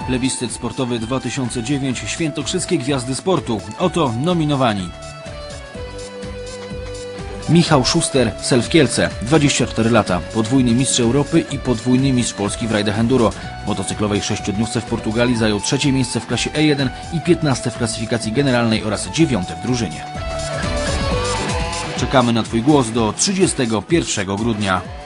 Plebiscyt sportowy 2009 Świętokrzyskie Gwiazdy Sportu. Oto nominowani. Michał Szuster, Selw Kielce, 24 lata, podwójny mistrz Europy i podwójny mistrz Polski w rajdach enduro. W motocyklowej sześciodniówce w Portugalii zajął trzecie miejsce w klasie E1 i 15 w klasyfikacji generalnej oraz 9 w drużynie. Czekamy na Twój głos do 31 grudnia.